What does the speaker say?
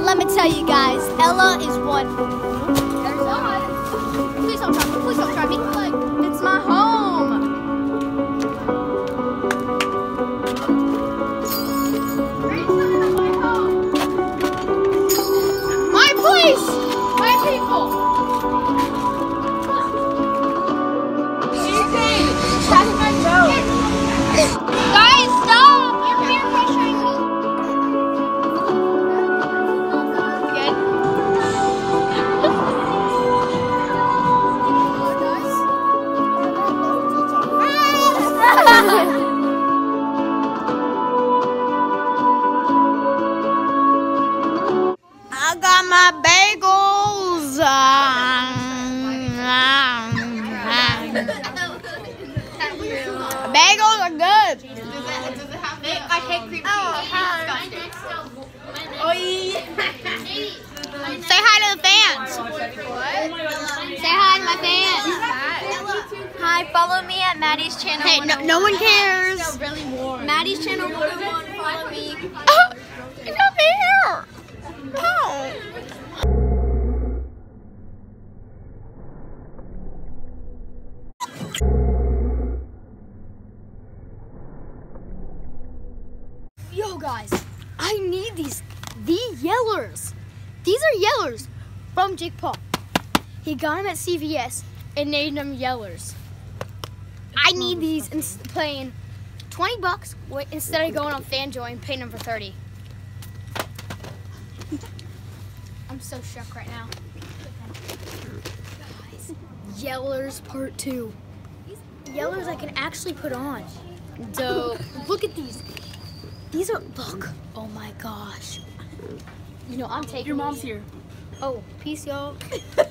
let me tell you guys, Ella is one. Please don't try me. Please don't try me. It's my home. My place. My people. Guys, stop! You're peer pressuring me. Again. I got my bagels. Bagels are good. I hate cream cheese. Say hi to the fans. Say hi to my fans. Hi, follow me at Maddie's channel. Hey, no one cares. Really warm. Maddie's channel 101. Follow me. It's up here. Oh. Yo guys, I need these. The Yellers. These are Yellers from Jake Paul. He got them at CVS and named them Yellers. I need these and paying $20 instead of going on FanJoy and paying them for 30. I'm so shook right now. Guys, Yellers Part 2. These Yellers I can actually put on. Dope. Look at these. These are, look. Oh my gosh. You know, I'm taking Your mom's these. here. Oh, peace, y'all.